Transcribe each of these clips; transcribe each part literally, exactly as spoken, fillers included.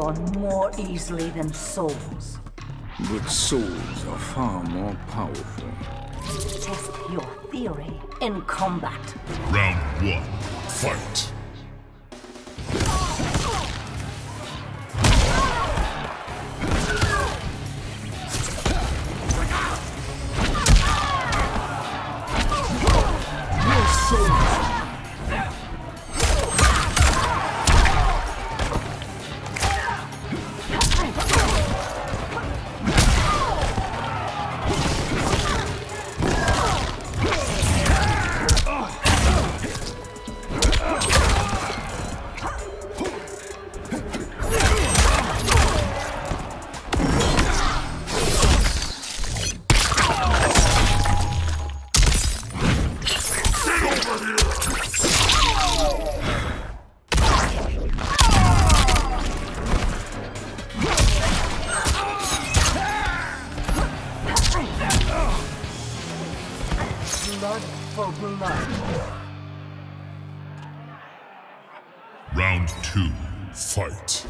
reborn more easily than souls. But souls are far more powerful. Test your theory in combat. Round one, fight! Blood for blood. Round two, fight!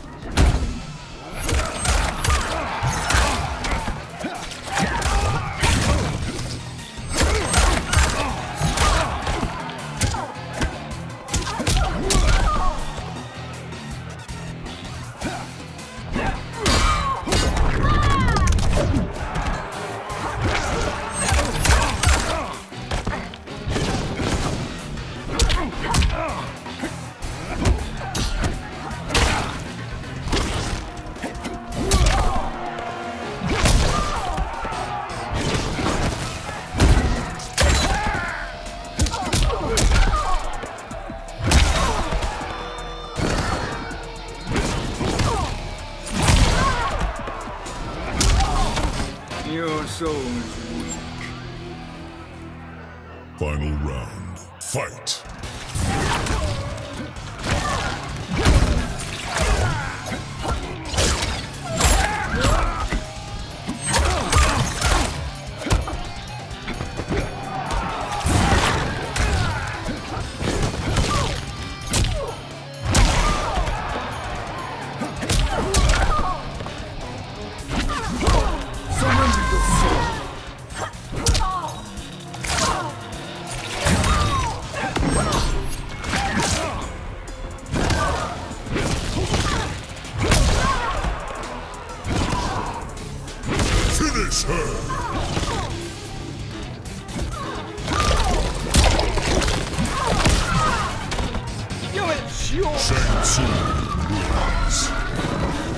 Your soul's weak. Final round, fight! Finish her! Shang Tsung wins.